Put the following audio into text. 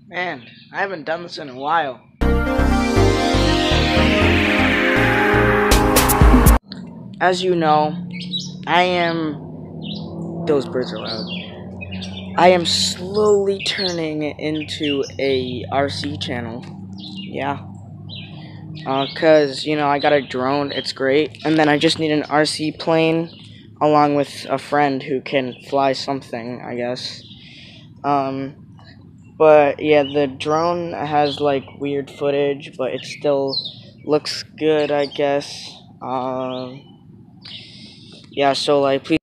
Man, I haven't done this in a while. As you know, I am... Those birds are loud. I am slowly turning into a RC channel. Yeah. Cause, I got a drone, it's great. And then I just need an RC plane along with a friend who can fly something, I guess. But yeah, the drone has like weird footage, but it still looks good, I guess. Yeah, so like, please